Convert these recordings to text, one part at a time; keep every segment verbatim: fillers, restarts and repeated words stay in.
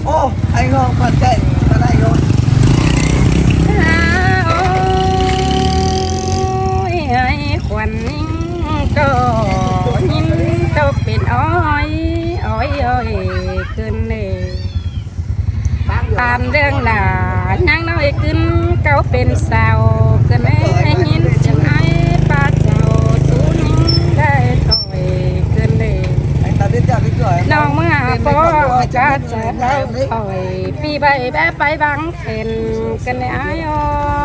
ô anh không phần chạy ra đây thôi ai quần có nhìn đâu bên oi oi oi cơn này bàn đương là nhang nói cơn cao bên sao cơn ấy nhìn chẳng ai ba chào tú nín đây thôi cơn nàyน้องมาปอจะจะได้ถอยปีใบแบ๊ไปบังเห็นกันไอ้อ๋อ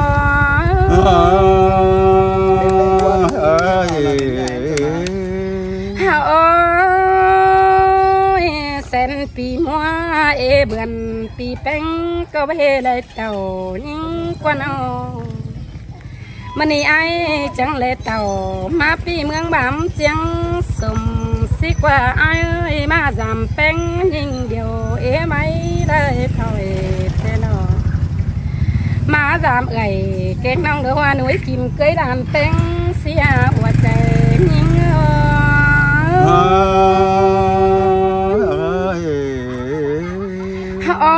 โอ้ยเส้นปีมัวเอเบือนปีแป้งก็ไม่เลยเต่ายิ่งกว่าน้องมันนี่ไอ้จังเลยเต่ามาปีเมืองบ้านเจียงสมสิกว่าไอ้มาจำเป็นยิ่งเดียวเอ๋ไม่ได้ถอยเท่าน้อมาจำเอ๋ยเก่งน้องเดือว่าหนุ่ยกิมเคยดานเต็งเสียหัวใจยิ่งโอ้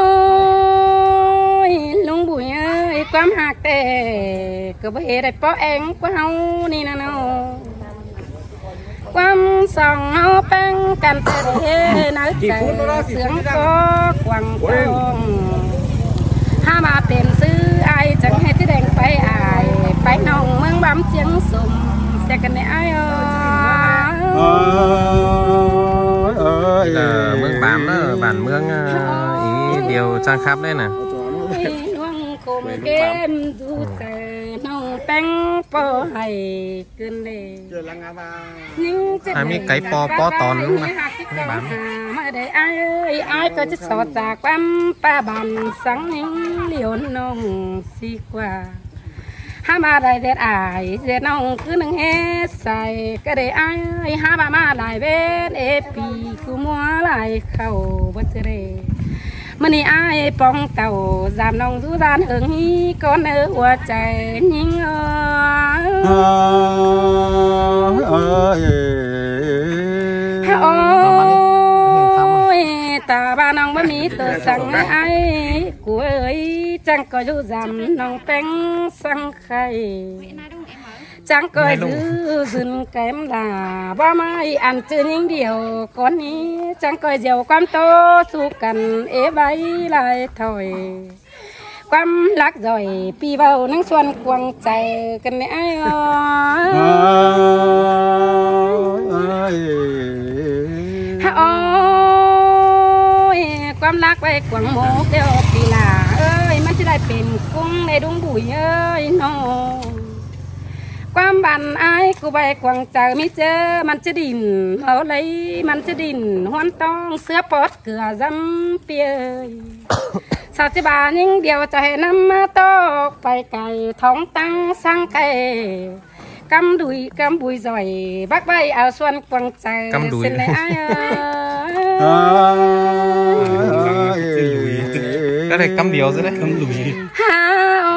ยลุงบุญเอ้ยความหักแต่ก็บ่เห็นได้เพราะเองกว่าเฮานี่นะน้องความส่องเฮาแป้งกันแต่เฮ้นักใจเสียงก็กวางกองถ้ามาเป็นซื้อไอจังให้ที่แดงไปอายไปน้องเมืองบ้านเจียงสมเสียกันในไอเออเมืองบ้านเนอะบ้านเมืองอีเดียวจังครับได้น่ะน้องคมเกมดูแต่น้องแป้งปอให้เกินเลยมีไก่ปอปอตอนนู้นนะบ้านมาได้ไอ้ไอ้ก็จะสอดจากความป้าบันสังหิงเหลียวน้องสิกว่าห้ามาได้เด็ดอายเด็ดน้องคือหนึ่งเฮใส่ก็ได้ไอ้ห้ามามาหลายเวทเอปีกูมัวหลายเข้าบัดเรมันนี่ไอ้ปองเต่าจามน้องดูดานเอิงฮีก้อนเนื้อหัวใจยิ่งเออโอ้ยตาบ้านน้องไม่มีตัวสั่งไอ้กูเอ้ยจังก็อยู่จามน้องเป็นสั่งใครจังก็ยื้อซึนแก้มลาบ่ไม่อันเจอยิ่งเดียวก่อนนี้จังก็เดียวความโตสู้กันเอใบลายถอยความรักจ่อยปีเบานั่งชวนควงใจกันไอ้อ๋อโอ้ยความรักไปควงโมกเดียวปีลาเอ้ยมันจะได้เป็นกุ้งในดงบุ๋ยเอ้ยน้องความบันไอ้กูใบกวางใจไม่เจอมันจะดินเอาเลยมันจะดินห้อนต้องเสื้อปอดเกลือจำเปียสาวจิบายิ่งเดียวจะให้น้ำมาตกไปไก่ท้องตั้งสร้างไก่กำดุยกำบุยจ่อยบักใบเอาส่วนกวางใจเส้นเลยไอ้เออก็ได้กำเดียวซะได้กำดุยฮ่า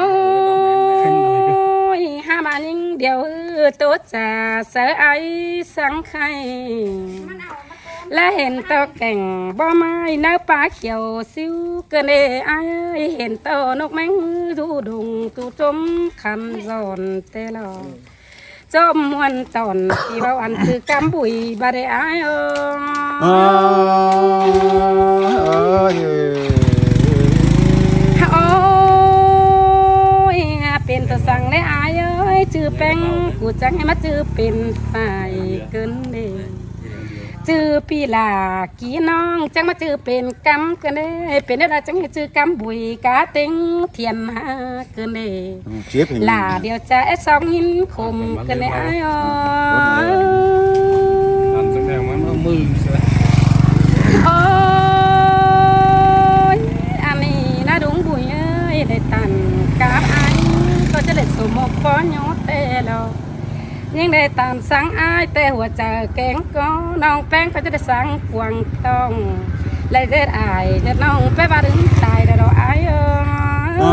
ห้ามายิ่งเดียวตัวจ่าเสือไอ้สังไข่และเห็นตัวแก่งบ่ไม้เนื้อปลาเขียวซิวเกินไอ้เห็นตัวนกแมงดูดุงตูจมคำสอนเตลอจมมวนตอนที่เราอันคือกำบุยบาดไอ้เออโอ้ยเป็นตัวสั่งได้อายเอ้ยจื้อแป้งกูจังให้มาจื้อเป็นฝ่ายเกินเลยจื้อปีลากี่น้องจังมาจื้อเป็นกำกันเลยเป็นอะไรจังให้จื้อกำบุยกาเต็งเทียมหาเกินเลยลาเดียวจะไอ้สองหินคมกันเลยไอ้อ๋อโอ้ยอันนี้น่าดุงบุยเอ้ยได้ตันกาไอ้ก็จะได้สมบปอนยอเตลยิ่งได้ตามสั่งไอ้แต่หัวใจแกงก็น้องแป้งก็จะได้สั่งกวางต้องเลยเด็ดไอ้เด็ดน้องไปบ้านดึงตายได้ดอกไอ้เออ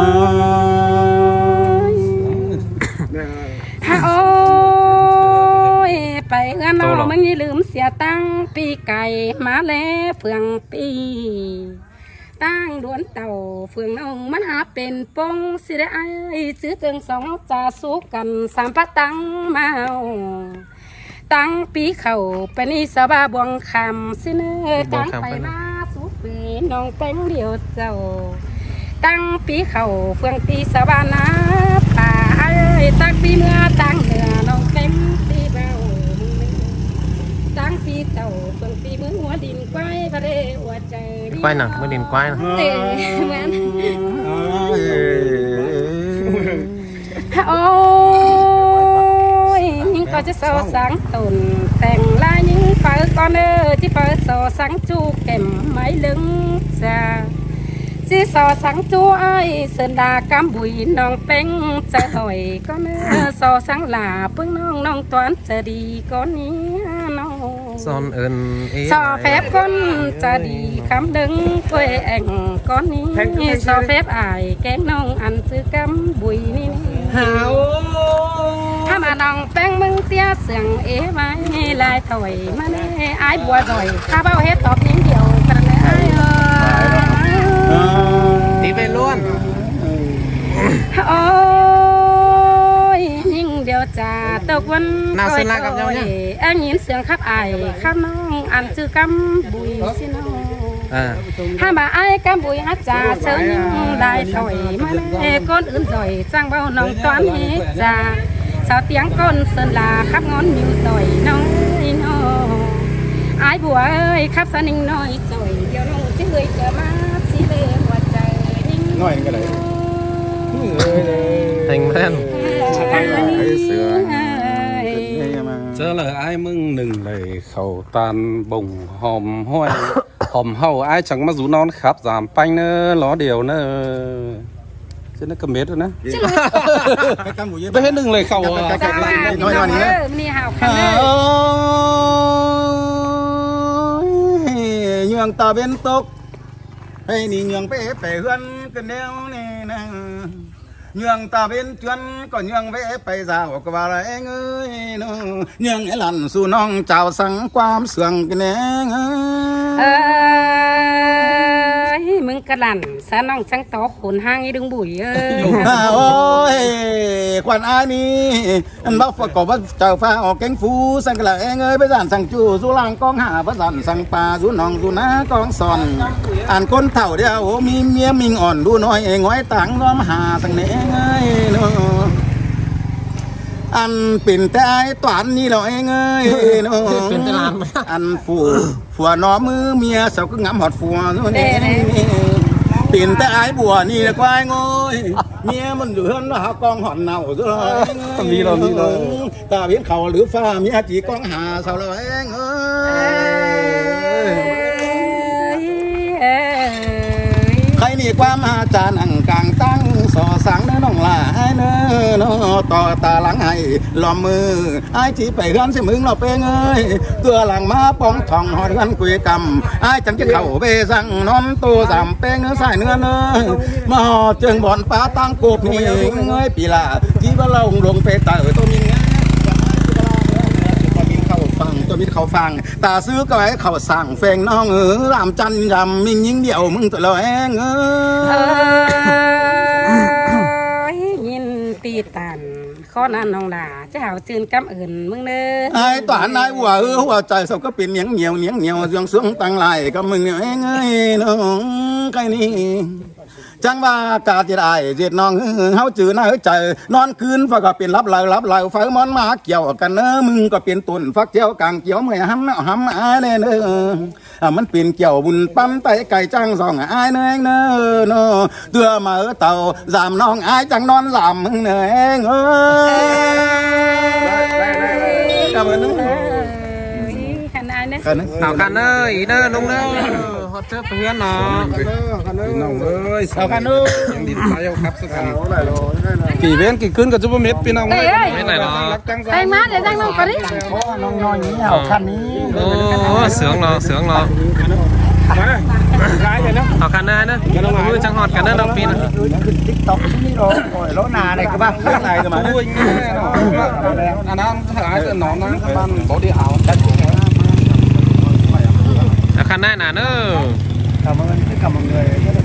โอ้ยไปเงินน้องมันยิ่งลืมเสียตั้งปีไก่มาแล้วเฟืองปีตั้งดวนเต่าเฟืองน้องมันหาเป็นปงสิได้ไอ้ซื้อเจิงสองจ่าสู้กันสามปะตั้งเมาตั้งปีเข่าเป็นอิสบาบวงคำสิเนื้อตั้งไปมาสู้เป็นน้องแป้งเดียวเจ้าตั้งปีเข่าเฟืองตีสบานาป่าไอ้ตั้งปีเมื่อตั้งเหนือน้องแป้งตีเบาตั้งปีเต่าเฟืองตีมือหัวดินไกวพระเดหัวใจควายหนักมือดินควายนะเตะเหมือนโอ้ยยิ่งก็จะโซสังตุนแต่งลายยิ่งเปิดก่อนเออที่เปิดโซสังจูเก็มไม้ลึงจ้าที่โซสังจูไอเสินดากำบุยน้องเป็งจะถอยก็เนอโซสังหลาเพิ่งน้องน้องตวนจะดีก่อนนี้น้องซอนเอิญซอเฟบก้นจะดีคำดึงกล้วยแองก้อนนี้ซอเฟบอายแกงน้องอันซื้อกำบุยนี่หาวถ้ามาน้องแป้งมึงเตี้ยเสียงเอ๋ไว้ลายถอยมาเน่ไอ้บัวถอยถ้าเบ้าเฮ็ดตอบนิ่งเดียวกันเลยไอ้เออตีไปล้วนโอ้ยยิ่งเดียวจ่าตกวันน่าสนใจกับเจ้าเนี่ยแองยินเสียงขับไอ้ขับน้องอันซื้อกำบุยสิน้องถ้ามาไอ้กำบุยฮัจจ่าเชิญได้ถอยมาเน่ก้นอื่นถอยจ้างเบ้าน้องตอนเฮ็ดจ่าสาวเตียงก้นเสินลาขับงอนมิวต่อยน้อยน้อยไอ้บัวเอ้ยขับสนิงน้อยจ่อยเดี๋ยวน้องจะเอ่ยเจอมาสิเลหัวใจน้อยกันเลยแต่งแม่นเสือเจอเลยไอ้มึงหนึ่งเลยเขาตานบ่งหอมห้อยหอมเฮาไอ้chẳngมาrủ nonขับgiảm panh nơ ló điều nơ chứ nó cầm mết rồi nè bây hết đừng lời khẩu nói nói nhé nhường ta bên tốc hay nì nhường bé bé hơn cái neo này nè nhường ta bên chuyên còn nhường bé bay rào của bà lại anh ơi nhường cái lần su non chào sáng quam sườn cái nè มึงกระหลั่นสาน้องสังต่อขนห้างไอ้ดึงบุ๋ยเอ้ยโอ้ยควันอ้ายนี่อันบอกฝากก็ว่าเจ้าฟ้าออกแกงฟูสังกะเองเอ้ยไปสั่นสั่งจูสุลังกองหาไปสั่นสั่งปลาสุนองสุนากองสอนอ่านก้นเถ่าเดียวมีเมียมิงอ่อนดูน้อยง้อยตังน้อมหาสังเนงเอ้ยเนาะอันเป็นแต่ไอ้ตวนนี่เราเองเอ้ยเนาะอันฟูผัวน้อมือเมียสาวก็งำหอดผัวนู่นนี่เป็นแต่ไอ้บัวนี่ควายงอยเมียมันเดือดว่าหากองหอนเน่าซะเลยมีเรามีเราตาเวียนเขาหรือฟ้าเมียจีกองหาสาวเราเองเอ้ยใครนี่ความอาจารย์อังกลางตั้งสอสังเนื้อน้องลาให้เนื้อต่อตาหลังให้ล้อมมือไอ้ที่ไปเฮือนสิมึงเราเป็นเอ้ยตัวหลังมาป้องทองหอดกันกุยกำไอ้จังจะเข่าเบสั่งนอนตัวสามเป็นเนื้อใส่เนื้อเนื้อมาหอดเจิงบ่อนป้าตั้งกบนี่เอ้ยปีละที่ว่าเราลงไปตาเออตัวมิงฟังตัวมิตรเขาฟังตาซื้อก็ไว้เขาสั่งแฟงน้องเออลำจันยำมิงยิงเดี่ยวมึงตัวเราเองเออยินตีตันข้อนั้นน้องด่าจะหาจืนกำอื่นมึงเน้อไอ้ตานายหัวเออหัวใจสก็เป็นเหนียงเหนียวเหนียงเหนียวยังเสื่องตั้งไหลกับมึงเนี่ยเองเอ้ยน้องใครนี่จังว่ากาจะได้เจ็ดน้องเฮาจื้อหน้าใจนอนคืนฟ้าก็เป็นรับไหลรับไหลไฟมันมาเกี่ยวกันเนอมึงก็เป็นตุ่นฟักเจียวกลางเกี่ยวเมื่อห้ำเนาะห้ำอ้ายเนอมันเป็นเกี่ยวบุญปั๊มไตไก่จังสองอ้ายเนอเนอเนอเตือมาเต่าสามน้องอ้ายจังนอนสามมึงเนอเองเอ้ยกับมึง nào khăn ơi nơ nung nơ hot trước phía nó nong ơi sao khăn ơi đi tay ao khắp sức khăn kỳ bên kỳ cứng cả chút mét pin nong ơi cái này nó tay má để răng nong có đi nong nong như nào khăn ní ô sướng lo sướng loเอาคันหน้าเนอะมือจังหอดกันเนอะน้องปีนติ๊กต็อกนี่โอ้ยรถนาอะไรก็บ้างข้างในกันมาอันนั้นหายแต่หนอนนะบ้านเขาดีเอาเอาคันหน้าหนาเนอะ cả mọi người rất là